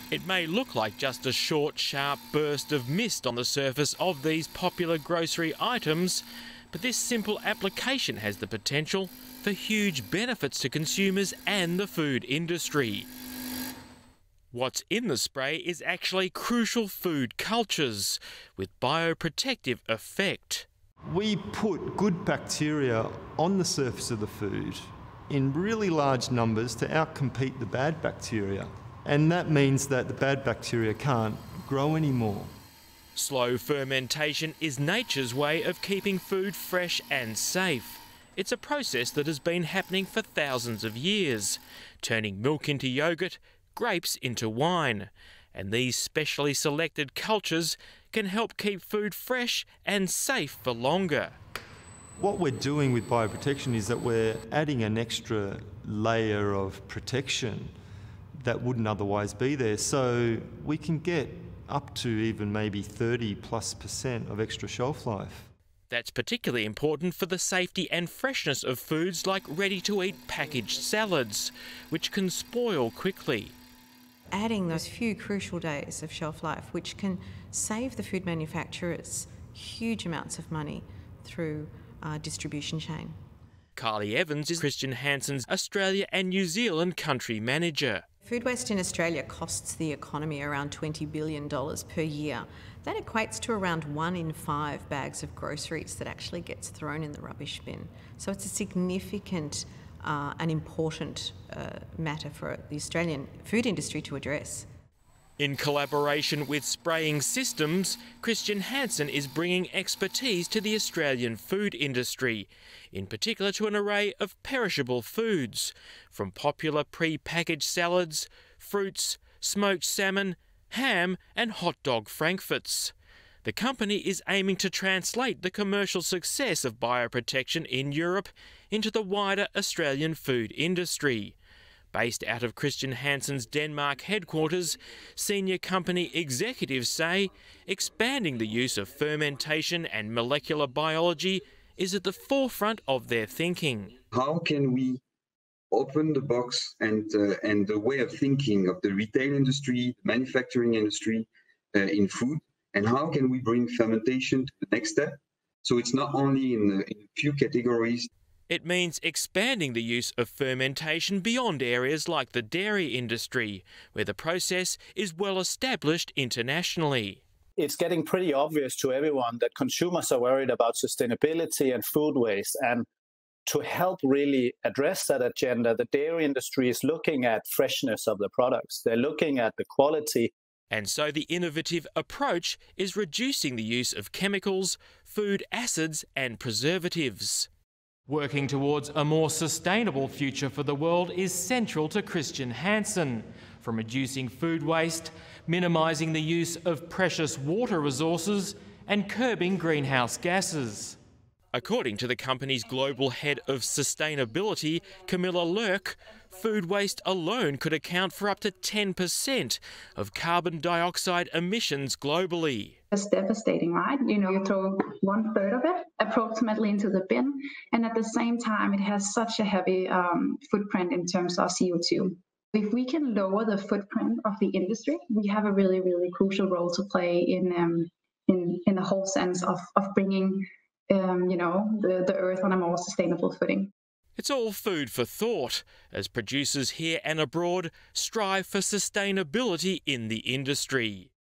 It may look like just a short, sharp burst of mist on the surface of these popular grocery items, but this simple application has the potential for huge benefits to consumers and the food industry. What's in the spray is actually crucial food cultures with bioprotective effect. We put good bacteria on the surface of the food in really large numbers to outcompete the bad bacteria. And that means that the bad bacteria can't grow anymore. Slow fermentation is nature's way of keeping food fresh and safe. It's a process that has been happening for thousands of years, turning milk into yogurt, grapes into wine. And these specially selected cultures can help keep food fresh and safe for longer. What we're doing with bioprotection is that we're adding an extra layer of protection that wouldn't otherwise be there. So we can get up to even maybe 30+% of extra shelf life. That's particularly important for the safety and freshness of foods like ready-to-eat packaged salads, which can spoil quickly. Adding those few crucial days of shelf life, which can save the food manufacturers huge amounts of money through distribution chain. Kylie Evans is Christian Hansen's Australia and New Zealand country manager. Food waste in Australia costs the economy around $20 billion per year. That equates to around 1 in 5 bags of groceries that actually gets thrown in the rubbish bin. So it's a significant and important matter for the Australian food industry to address. In collaboration with Spraying Systems, Christian Hansen is bringing expertise to the Australian food industry, in particular to an array of perishable foods, from popular pre-packaged salads, fruits, smoked salmon, ham and hot dog frankfurts. The company is aiming to translate the commercial success of bioprotection in Europe into the wider Australian food industry. Based out of Christian Hansen's Denmark headquarters, senior company executives say expanding the use of fermentation and molecular biology is at the forefront of their thinking. How can we open the box and the way of thinking of the retail industry, the manufacturing industry in food, and how can we bring fermentation to the next step? So it's not only in a few categories. It means expanding the use of fermentation beyond areas like the dairy industry, where the process is well established internationally. It's getting pretty obvious to everyone that consumers are worried about sustainability and food waste. And to help really address that agenda, the dairy industry is looking at freshness of the products. They're looking at the quality. And so the innovative approach is reducing the use of chemicals, food acids and preservatives. Working towards a more sustainable future for the world is central to Christian Hansen, from reducing food waste, minimising the use of precious water resources and curbing greenhouse gases. According to the company's global head of sustainability, Camilla Lurk, food waste alone could account for up to 10% of carbon dioxide emissions globally. It's devastating, right? You throw 1/3 of it approximately into the bin, and at the same time, it has such a heavy footprint in terms of CO2. If we can lower the footprint of the industry, we have a really, really crucial role to play in the whole sense of bringing the earth on a more sustainable footing. It's all food for thought, as producers here and abroad strive for sustainability in the industry.